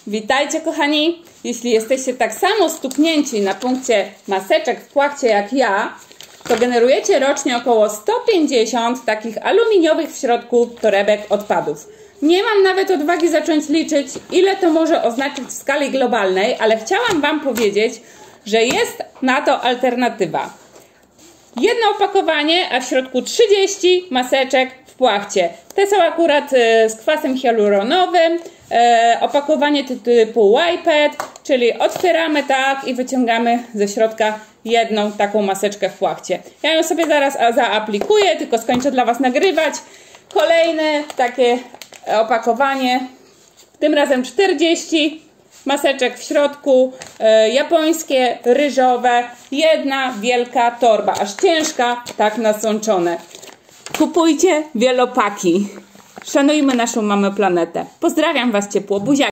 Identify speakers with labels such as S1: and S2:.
S1: Witajcie kochani! Jeśli jesteście tak samo stuknięci na punkcie maseczek w płachcie jak ja, to generujecie rocznie około 150 takich aluminiowych w środku torebek odpadów. Nie mam nawet odwagi zacząć liczyć, ile to może oznaczyć w skali globalnej, ale chciałam Wam powiedzieć, że jest na to alternatywa. Jedno opakowanie, a w środku 30 maseczek w płachcie. Te są akurat z kwasem hialuronowym, opakowanie typu Whipet, czyli otwieramy tak i wyciągamy ze środka jedną taką maseczkę w płachcie. Ja ją sobie zaraz zaaplikuję, tylko skończę dla Was nagrywać. Kolejne takie opakowanie, tym razem 40 maseczek w środku, japońskie, ryżowe, jedna wielka torba, aż ciężka, tak nasączone. Kupujcie wielopaki. Szanujmy naszą mamę planetę. Pozdrawiam Was ciepło, buziaki.